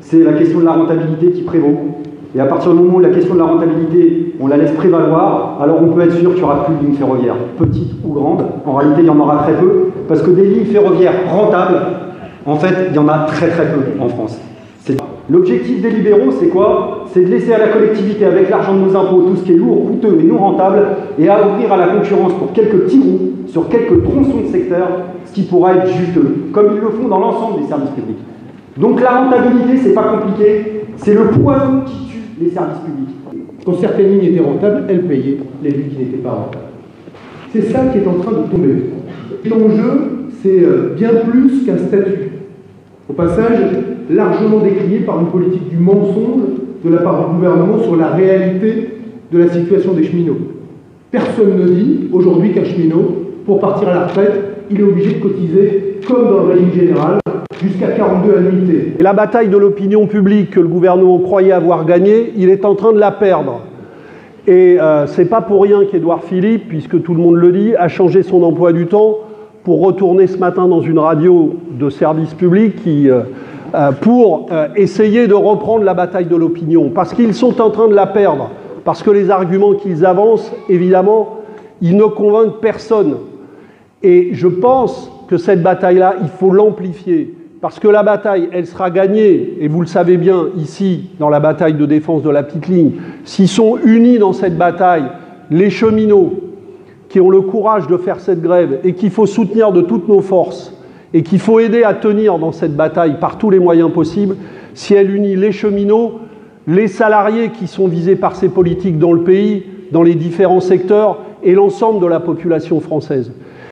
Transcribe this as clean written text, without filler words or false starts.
c'est la question de la rentabilité qui prévaut. Et à partir du moment où la question de la rentabilité, on la laisse prévaloir, alors on peut être sûr qu'il n'y aura plus de lignes ferroviaires, petites ou grandes. En réalité, il y en aura très peu, parce que des lignes ferroviaires rentables, en fait, il y en a très peu en France. L'objectif des libéraux, c'est quoi? C'est de laisser à la collectivité, avec l'argent de nos impôts, tout ce qui est lourd, coûteux et non rentable, et à ouvrir à la concurrence pour quelques petits roues, sur quelques tronçons de secteur, ce qui pourra être juteux, comme ils le font dans l'ensemble des services publics. Donc la rentabilité, c'est pas compliqué, c'est le poison qui tue les services publics. Quand certaines lignes étaient rentables, elles payaient les lignes qui n'étaient pas rentables. C'est ça qui est en train de tomber. L'enjeu, c'est bien plus qu'un statut. Au passage, largement décrié par une politique du mensonge de la part du gouvernement sur la réalité de la situation des cheminots. Personne ne dit aujourd'hui qu'un cheminot, pour partir à la retraite, il est obligé de cotiser comme dans le régime général, jusqu'à 42 annuités. La bataille de l'opinion publique que le gouvernement croyait avoir gagnée, il est en train de la perdre. Et c'est pas pour rien qu'Édouard Philippe, puisque tout le monde le dit, a changé son emploi du temps pour retourner ce matin dans une radio de service public pour essayer de reprendre la bataille de l'opinion. Parce qu'ils sont en train de la perdre. Parce que les arguments qu'ils avancent, évidemment, ils ne convainquent personne. Et je pense que cette bataille-là, il faut l'amplifier. Parce que la bataille, elle sera gagnée, et vous le savez bien ici, dans la bataille de défense de la petite ligne, s'ils sont unis dans cette bataille, les cheminots qui ont le courage de faire cette grève et qu'il faut soutenir de toutes nos forces et qu'il faut aider à tenir dans cette bataille par tous les moyens possibles, si elle unit les cheminots, les salariés qui sont visés par ces politiques dans le pays, dans les différents secteurs et l'ensemble de la population française.